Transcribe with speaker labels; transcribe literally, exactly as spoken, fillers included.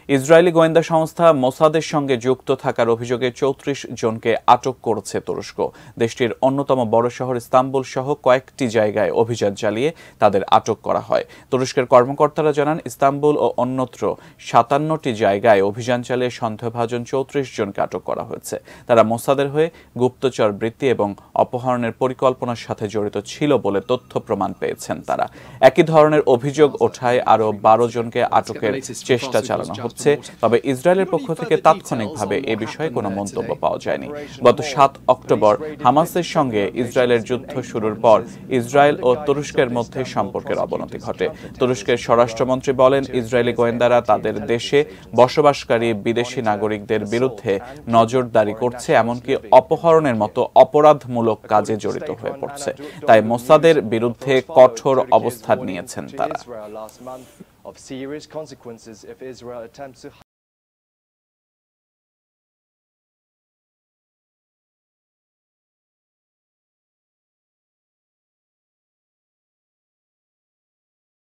Speaker 1: Israeli গোয়েন্দা সংস্থা মোসাদের সঙ্গে যুক্ত থাকার অভিযোগে চৌত্রিশ জনকে আটক করেছে তুরস্ক। দেশটির অন্যতম বড় শহর ইস্তাম্বুল সহ কয়েকটি জায়গায় অভিযান চালিয়ে তাদের আটক করা হয়। তুরস্কের কর্মকর্তারা জানান, ইস্তাম্বুল ও অন্যত্র সাতান্নটি জায়গায় অভিযান চালিয়ে সন্দেহভাজন চৌত্রিশ জনকে আটক করা হয়েছে। তারা মোসাদের হয়ে গুপ্তচর বৃত্তি এবং অপহরণের পরিকল্পনার সাথে জড়িত ছিল বলে তথ্য প্রমাণ পেয়েছেন তারা। একই ধরনের অভিযোগ ওঠায় আরও বারো জনকে আটকের চেষ্টা চালানো হচ্ছে। তবে ইসরায়েলের পক্ষ থেকে তাৎক্ষণিকভাবে এ বিষয়ে কোনো মন্তব্য পাওয়া যায়নি। গত সাত অক্টোবর হামাসের সঙ্গে ইসরায়েলের যুদ্ধ শুরুর পর ইসরায়েল ও তুরস্কের মধ্যে সম্পর্কের অবনতি ঘটে। তুরস্কের স্বরাষ্ট্রমন্ত্রী বলেন, ইসরায়েলি গোয়েন্দারা তাদের দেশে বসবাসকারী বিদেশি নাগরিকদের বিরুদ্ধে নজরদারি করছে, এমনকি অপহরণের মতো অপরাধমূলক কাজে জড়িত হয়ে পড়ছে। তাই মোসাদের বিরুদ্ধে কঠোর অবস্থান নিয়েছেন তারা।